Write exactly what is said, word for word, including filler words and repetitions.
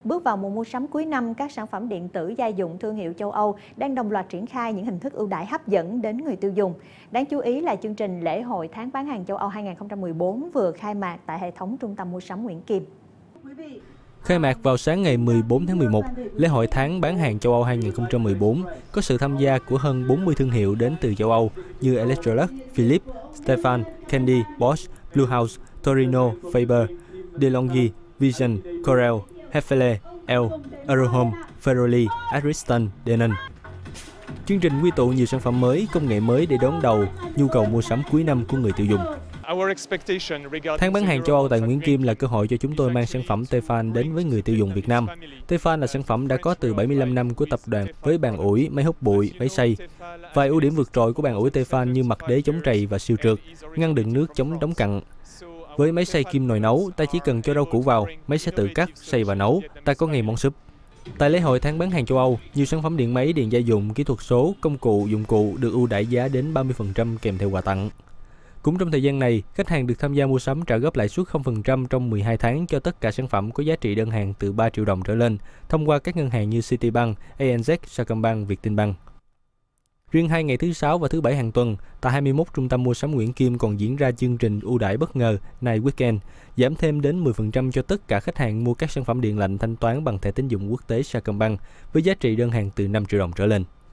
Bước vào mùa mua sắm cuối năm, các sản phẩm điện tử gia dụng thương hiệu châu Âu đang đồng loạt triển khai những hình thức ưu đãi hấp dẫn đến người tiêu dùng. Đáng chú ý là chương trình lễ hội tháng bán hàng châu Âu hai nghìn không trăm mười bốn vừa khai mạc tại hệ thống trung tâm mua sắm Nguyễn Kim. Khai mạc vào sáng ngày mười bốn tháng mười một, lễ hội tháng bán hàng châu Âu hai nghìn không trăm mười bốn có sự tham gia của hơn bốn mươi thương hiệu đến từ châu Âu như Electrolux, Philips, Stefan, Candy, Bosch, Bluehouse, Torino, Faber, DeLonghi, Vision, Corel, Heffele, L, Eurohome, Ferroli, Ariston, Denon. Chương trình quy tụ nhiều sản phẩm mới, công nghệ mới để đón đầu nhu cầu mua sắm cuối năm của người tiêu dùng. Tháng bán hàng châu Âu tại Nguyễn Kim là cơ hội cho chúng tôi mang sản phẩm Tefal đến với người tiêu dùng Việt Nam. Tefal là sản phẩm đã có từ bảy mươi lăm năm của tập đoàn với bàn ủi, máy hút bụi, máy xay. Vài ưu điểm vượt trội của bàn ủi Tefal như mặt đế chống trầy và siêu trượt, ngăn đựng nước chống đóng cặn. Với máy xay kim nồi nấu, ta chỉ cần cho rau củ vào, máy sẽ tự cắt, xay và nấu, ta có ngay món súp. Tại lễ hội tháng bán hàng châu Âu, nhiều sản phẩm điện máy, điện gia dụng, kỹ thuật số, công cụ, dụng cụ được ưu đãi giá đến ba mươi phần trăm kèm theo quà tặng. Cũng trong thời gian này, khách hàng được tham gia mua sắm trả góp lãi suất không phần trăm trong mười hai tháng cho tất cả sản phẩm có giá trị đơn hàng từ ba triệu đồng trở lên, thông qua các ngân hàng như Citibank, a en dét, Sacombank, Vietinbank. Riêng hai ngày thứ Sáu và thứ Bảy hàng tuần, tại hai mươi mốt trung tâm mua sắm Nguyễn Kim còn diễn ra chương trình ưu đãi bất ngờ Night Weekend, giảm thêm đến mười phần trăm cho tất cả khách hàng mua các sản phẩm điện lạnh thanh toán bằng thẻ tín dụng quốc tế Sacombank với giá trị đơn hàng từ năm triệu đồng trở lên.